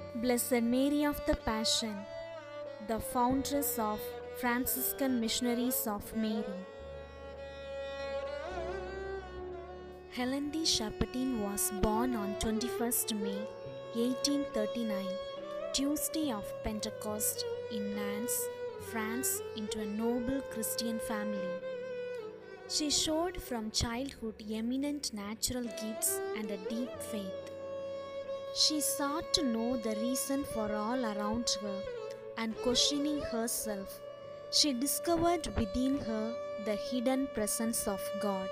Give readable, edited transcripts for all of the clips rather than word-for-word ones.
Blessed Mary of the Passion, the foundress of Franciscan Missionaries of Mary. Helen de Champagne was born on 21st May 1839, Tuesday of Pentecost, in Nantes, France, into a noble Christian family. She showed from childhood eminent natural gifts and a deep faith. She sought to know the reason for all around her, and questioning herself, she discovered within her the hidden presence of God.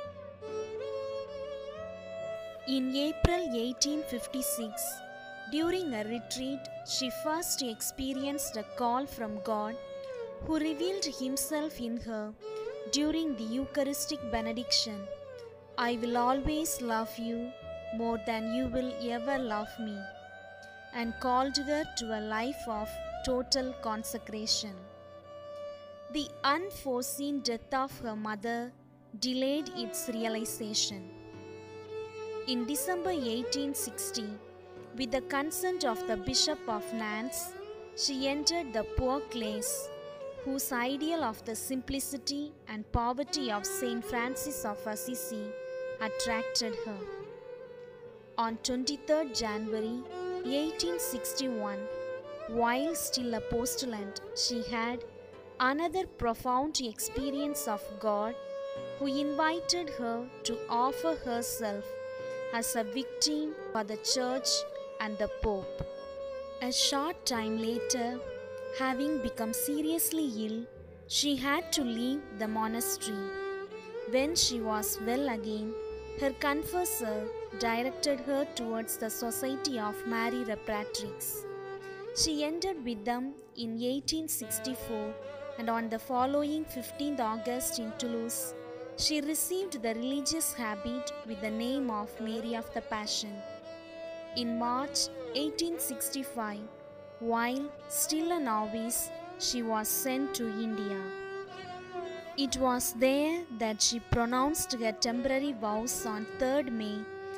In April 1856, during a retreat, she first experienced a call from God, who revealed Himself in her during the Eucharistic benediction. "I will always love you more than you will ever love me," and called her to a life of total consecration. The unforeseen death of her mother delayed its realization. In December 1860, with the consent of the Bishop of Nantes, she entered the poor class, whose ideal of the simplicity and poverty of Saint Francis of Assisi attracted her. On 23rd January 1861, while still a postulant, she had another profound experience of God, who invited her to offer herself as a victim for the Church and the Pope. A short time later, having become seriously ill, she had to leave the monastery. When she was well again, her confessor directed her towards the Society of Mary Reparatrix. She entered with them in 1864, and on the following 15th August in Toulouse, she received the religious habit with the name of Mary of the Passion. In March 1865, while still a novice, she was sent to India. It was there that she pronounced her temporary vows on 3rd May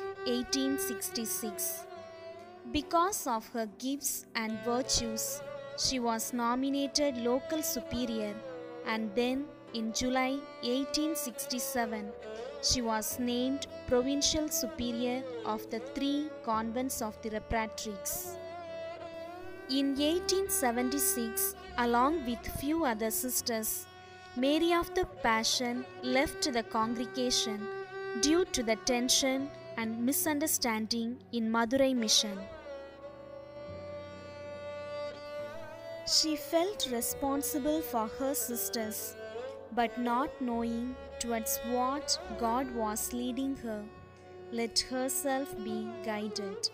1866. Because of her gifts and virtues, she was nominated local superior, and then in July 1867, she was named provincial superior of the 3 convents of the Reparatrix. In 1876, along with few other sisters, Mary of the Passion left the congregation due to the tension and misunderstanding in Madurai mission. She felt responsible for her sisters, but not knowing towards what God was leading her, let herself be guided.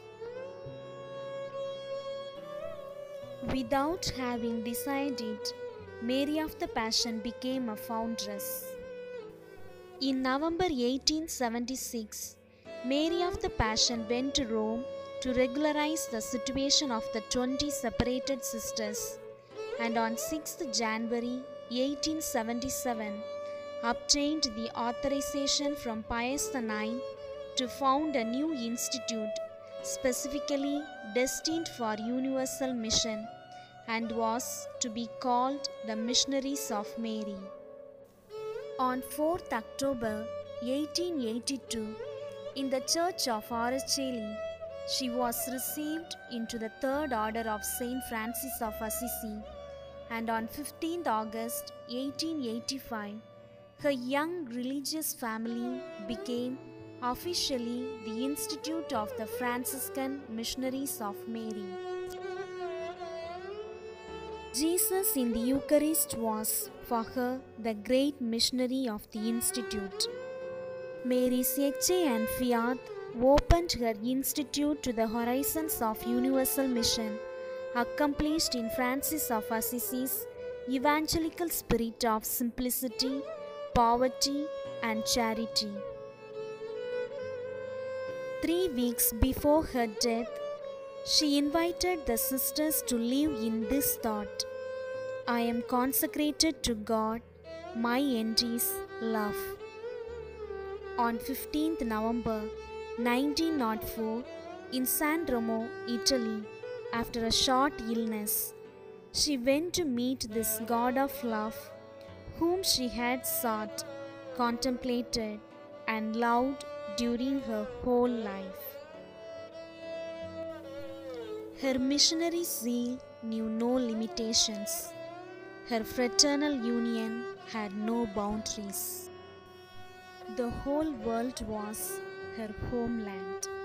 Without having decided, Mary of the Passion became a foundress. In November 1876, Mary of the Passion went to Rome to regularize the situation of the 20 separated sisters, and on 6th January 1877 obtained the authorization from Pius IX to found a new institute specifically destined for universal mission, and was to be called the Missionaries of Mary. On 4th October 1882, in the Church of Araceli, she was received into the 3rd Order of Saint Francis of Assisi, and on 15th August 1885, her young religious family became officially the Institute of the Franciscan Missionaries of Mary. Jesus in the Eucharist was for her the great missionary of the Institute. Mary's Ecce and Fiat opened her institute to the horizons of universal mission, accomplished in Francis of Assisi's evangelical spirit of simplicity, poverty, and charity. 3 weeks before her death, she invited the sisters to live in this thought: "I am consecrated to God, my end is love." On 15th November 1904, in San Remo, Italy, After a short illness, she went to meet this God of love, whom she had sought, contemplated, and loved during her whole life. Her missionary zeal knew no limitations. Her fraternal union had no boundaries. The whole world was her homeland.